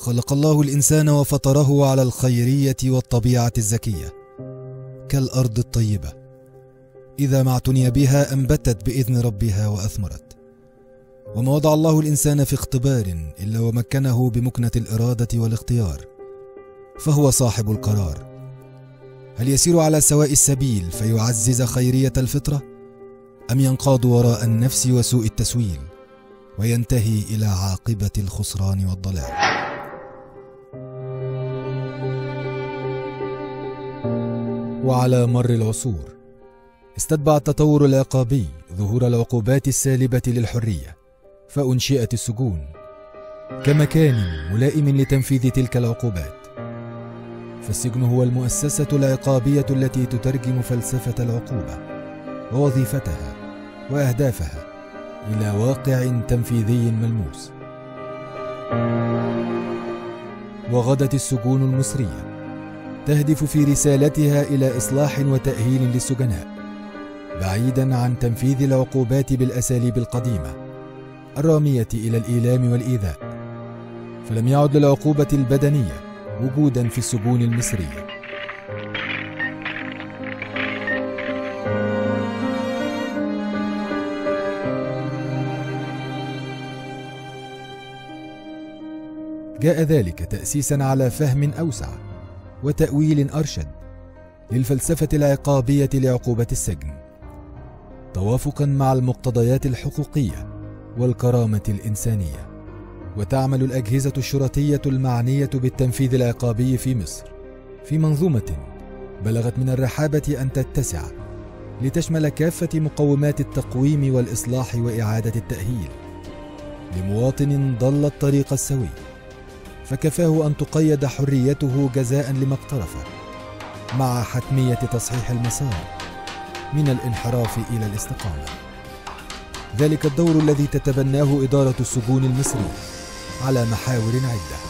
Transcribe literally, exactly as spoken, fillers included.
خلق الله الإنسان وفطره على الخيرية والطبيعة الزكية كالأرض الطيبة، إذا ما اعتني بها أنبتت بإذن ربها وأثمرت. وما وضع الله الإنسان في اختبار إلا ومكنه بمكنة الإرادة والاختيار، فهو صاحب القرار. هل يسير على سواء السبيل فيعزز خيرية الفطرة، أم ينقاد وراء النفس وسوء التسويل وينتهي إلى عاقبة الخسران والضلال؟ وعلى مر العصور استتبع التطور العقابي ظهور العقوبات السالبة للحرية، فأنشئت السجون كمكان ملائم لتنفيذ تلك العقوبات. فالسجن هو المؤسسة العقابية التي تترجم فلسفة العقوبة ووظيفتها وأهدافها إلى واقع تنفيذي ملموس. وغدت السجون المصرية تهدف في رسالتها إلى إصلاح وتأهيل للسجناء، بعيدا عن تنفيذ العقوبات بالأساليب القديمة الرامية إلى الإيلام والإيذاء. فلم يعد للعقوبة البدنية وجودا في السجون المصرية. جاء ذلك تأسيسا على فهم أوسع وتأويل أرشد للفلسفة العقابية لعقوبة السجن، توافقا مع المقتضيات الحقوقية والكرامة الإنسانية. وتعمل الأجهزة الشرطية المعنية بالتنفيذ العقابي في مصر في منظومة بلغت من الرحابة أن تتسع لتشمل كافة مقومات التقويم والإصلاح وإعادة التأهيل لمواطن ضل الطريق السوي، فكفاه أن تقيد حريته جزاء لما اقترفه، مع حتمية تصحيح المسار من الانحراف إلى الاستقامة. ذلك الدور الذي تتبناه إدارة السجون المصرية على محاور عدة.